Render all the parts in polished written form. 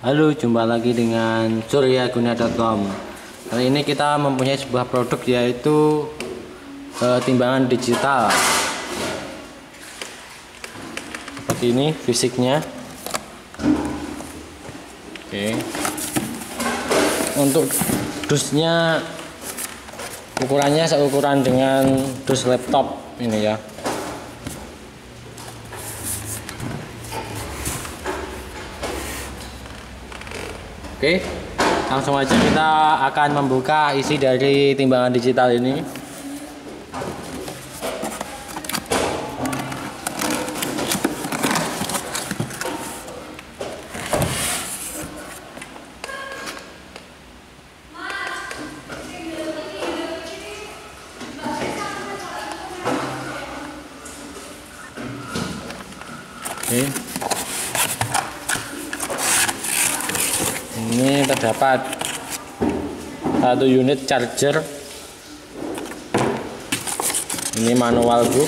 Halo, jumpa lagi dengan suryaguna.com. Kali ini kita mempunyai sebuah produk yaitu timbangan digital. Seperti ini fisiknya. Oke. Untuk dusnya ukurannya seukuran dengan dus laptop ini ya. Oke, langsung aja kita akan membuka isi dari timbangan digital ini. Oke. Ini terdapat satu unit charger. Ini manual book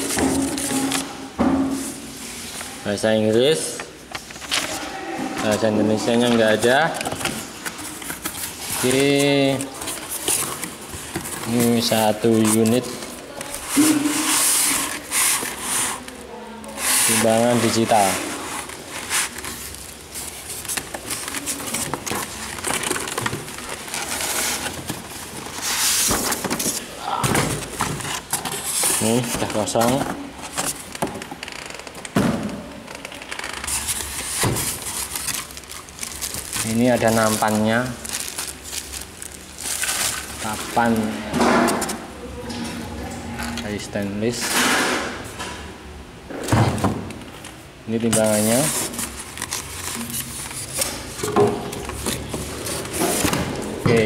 bahasa Inggris, bahasa Indonesianya nggak ada. Oke, ini satu unit timbangan digital. Ini sudah kosong. Ini ada nampannya, papan dari stainless. Ini timbangannya. Oke.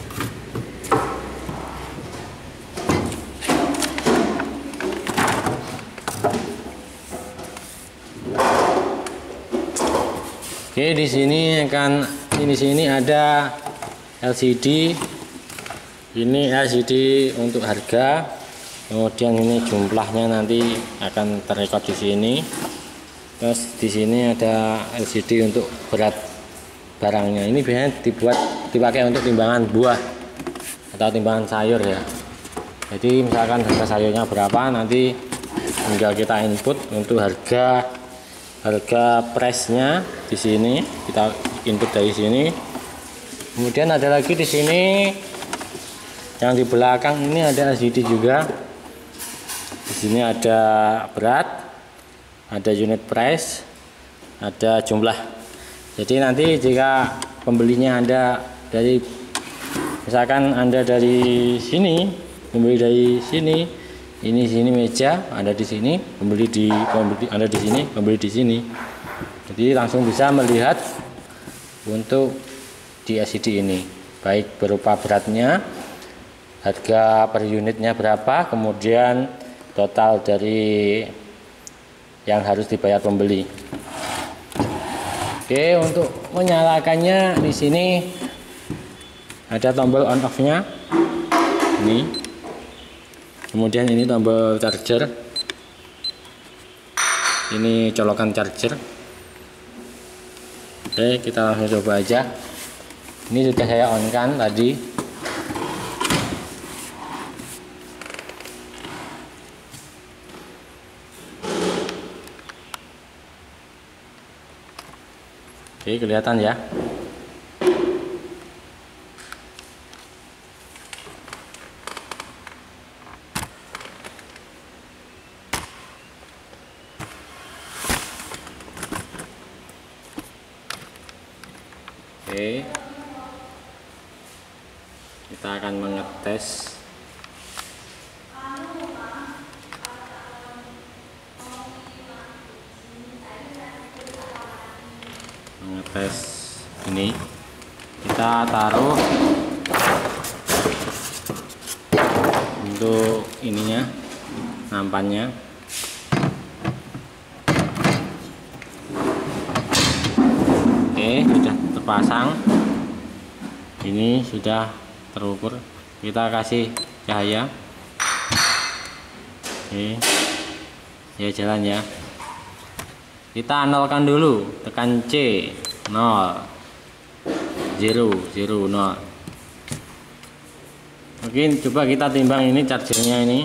Oke, di sini ada LCD. Ini LCD untuk harga. Kemudian ini jumlahnya nanti akan terrekod di sini. Terus di sini ada LCD untuk berat barangnya. Ini biasanya dipakai untuk timbangan buah atau timbangan sayur ya. Jadi misalkan harga sayurnya berapa, nanti tinggal kita input untuk harga price-nya di sini, kita input dari sini. Kemudian ada lagi di sini yang di belakang ini ada LCD juga. Di sini ada berat, ada unit price, ada jumlah. Jadi nanti jika pembelinya Anda dari, misalkan Anda dari sini, membeli dari sini, ini sini meja, Anda di sini, Anda di sini, membeli di sini. Jadi langsung bisa melihat untuk di LCD ini, baik berupa beratnya, harga per unitnya berapa, kemudian total dari yang harus dibayar pembeli. Oke, untuk menyalakannya di sini ada tombol on off-nya. Ini. Kemudian ini tombol charger. Ini colokan charger. Oke, kita langsung coba aja. Ini sudah saya on kan tadi. Oke, kelihatan ya. Oke, kita akan mengetes. Ini kita taruh untuk ininya, nampannya. Oke, sudah terpasang. Ini sudah terukur. Kita kasih cahaya. Oke, ya jalan ya. Kita nolkan dulu, tekan C 0. 0 0. Mungkin coba kita timbang ini chargernya ini.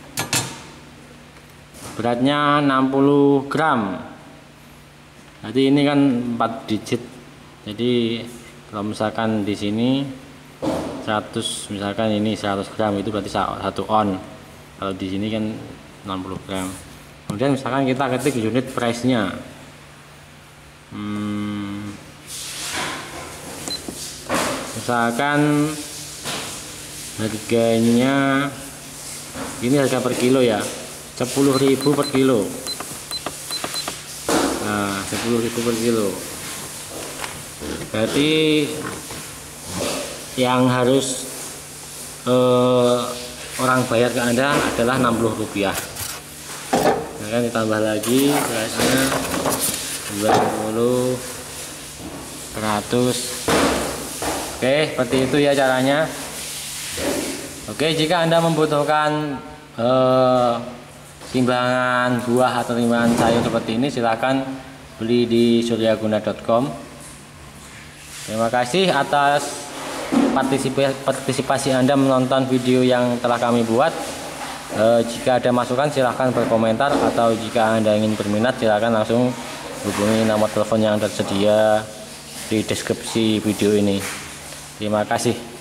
Beratnya 60 gram. Jadi ini kan 4 digit. Jadi kalau misalkan di sini 100, misalkan ini 100 gram itu berarti 1 on. Kalau di sini kan 60 gram. Kemudian misalkan kita ketik unit price-nya. Misalkan harganya ini harga per kilo ya, 10.000 per kilo. Nah, 10.000 per kilo. Berarti yang harus orang bayar ke Anda adalah Rp60. Nah, kan ditambah lagi beratnya 20, 100. Oke, seperti itu ya caranya. Oke, jika Anda membutuhkan timbangan buah atau timbangan sayur seperti ini, silahkan beli di suryaguna.com. Terima kasih atas partisipasi Anda menonton video yang telah kami buat. Jika ada masukan silahkan berkomentar, atau jika Anda ingin berminat silahkan langsung hubungi nomor telepon yang tersedia di deskripsi video ini. Terima kasih.